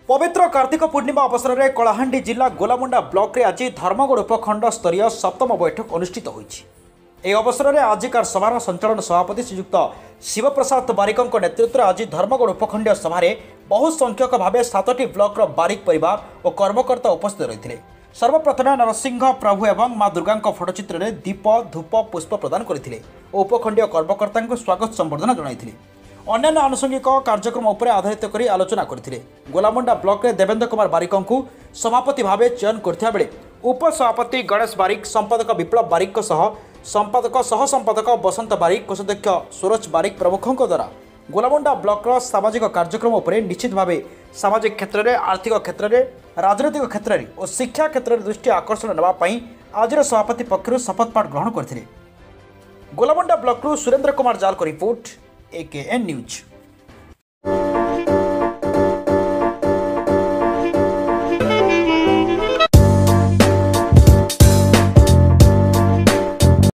पवित्र कार्तिक पूर्णिमा अवसर में कलाहांडी जिला गोलामुंडा ब्लॉक रे आज धर्मगढ़ उपखंड स्तरीय सप्तम बैठक अनुष्ठित होईछि। ए अवसर में आजिकार सभार संचालन सभापति श्रीयुक्त शिवप्रसाद बारिकों नेतृत्व में आज धर्मगढ़ उपखंडीय सभा बहु संख्यक भाव 7टी ब्लॉक बारिक परिवार और कर्मकर्ता उपस्थित रही। सर्वप्रथमे नरसिंह प्रभु एवं माँ दुर्गा फोटोचित्र में दीप धूप पुष्प प्रदान करते उपखंडीय कर्मकर्ता स्वागत संबर्धना जनाई। अन्य आनुषंगिक कार्यक्रम उपर आधारित कर आलोचना करते। गोलामुंडा ब्लॉक रे देवेंद्र कुमार बारिकों सभापति भाव चयन करथिया बेले उपसभापति गणेश बारिक, संपादक विप्लव बारिक संपादक सह संपादक बसंत बारिक, कोषाध्यक्ष सूरज बारिक प्रमुखों द्वारा गोलामुंडा ब्लॉक सामाजिक कार्यक्रम उपर निश्चित भाव सामाजिक क्षेत्र में, आर्थिक क्षेत्र में, राजनैतिक क्षेत्र में और शिक्षा क्षेत्र में दृष्टि आकर्षण नापी आज सभापति पक्षर शपथपाठ ग्रहण करते। गोलामुंडा ब्लॉक सुरेंद्र कुमार जाल को रिपोर्ट AKN न्यूज।